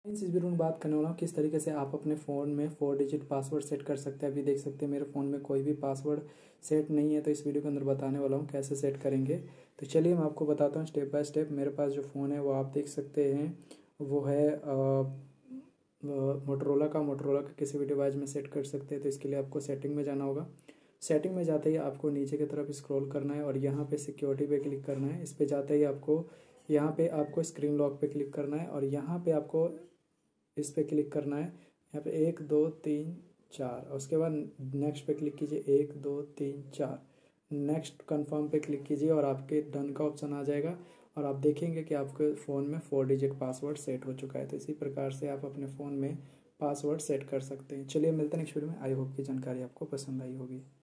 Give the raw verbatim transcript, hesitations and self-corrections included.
इस वीडियो में बात करने वाला हूँ किस तरीके से आप अपने फ़ोन में फोर डिजिट पासवर्ड सेट कर सकते हैं। अभी देख सकते हैं मेरे फ़ोन में कोई भी पासवर्ड सेट नहीं है, तो इस वीडियो के अंदर बताने वाला हूँ कैसे सेट करेंगे। तो चलिए मैं आपको बताता हूँ स्टेप बाय स्टेप। मेरे पास जो फ़ोन है वो आप देख सकते हैं वो है मोटरोला का। मोटरोला का किसी भी डिवाइस में सेट कर सकते हैं। तो इसके लिए आपको सेटिंग में जाना होगा। सेटिंग में जाते ही आपको नीचे की तरफ स्क्रॉल करना है और यहाँ पे सिक्योरिटी पे क्लिक करना है। इस पे जाते ही आपको यहाँ पे आपको स्क्रीन लॉक पे क्लिक करना है और यहाँ पे आपको इस पे क्लिक करना है। यहाँ पे एक दो तीन चार और उसके बाद नेक्स्ट पे क्लिक कीजिए। एक दो तीन चार नेक्स्ट कंफर्म पे क्लिक कीजिए और आपके डन का ऑप्शन आ जाएगा और आप देखेंगे कि आपके फ़ोन में फोर डिजिट पासवर्ड सेट हो चुका है। तो इसी प्रकार से आप अपने फ़ोन में पासवर्ड सेट कर सकते हैं। चलिए मिलते हैं नेक्स्ट वीडियो में। आई होप की जानकारी आपको पसंद आई होगी।